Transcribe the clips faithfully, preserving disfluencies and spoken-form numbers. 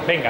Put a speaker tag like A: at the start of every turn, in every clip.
A: Venga.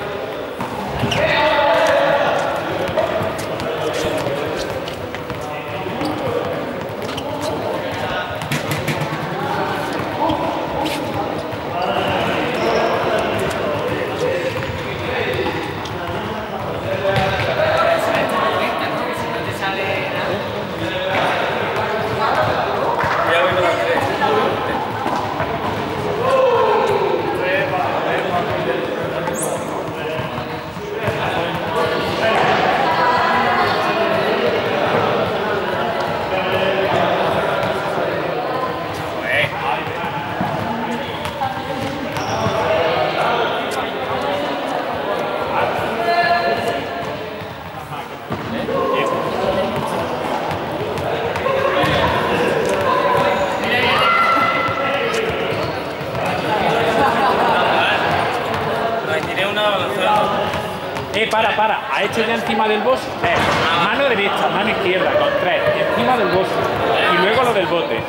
A: Eh, para, para. Ha hecho ya encima del boss. Eh, mano derecha, mano izquierda, con tres. Encima del boss. Y luego lo del bote.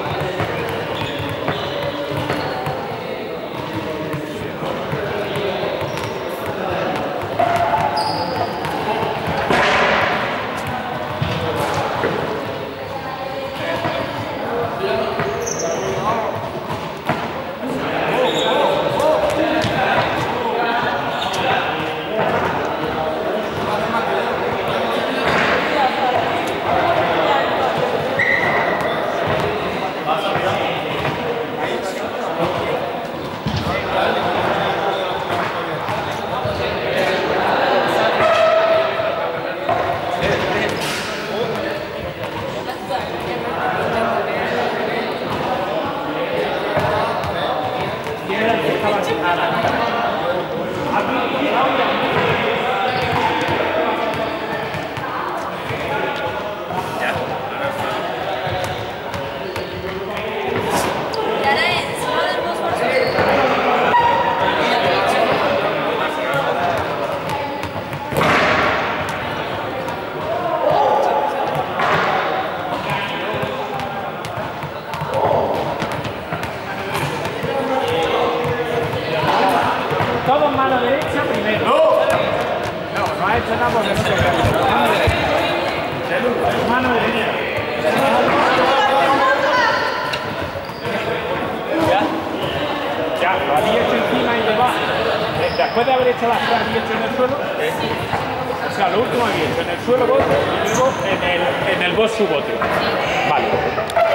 A: Todo en mano derecha primero. No, no, no ha hecho nada porque no te cae. Mano derecha. Ya. Ya, lo había hecho encima y debajo. Después de haber hecho las tres había hecho en el suelo. O sea, lo último había hecho en el suelo bote y luego en el, en el boss su bote. Vale.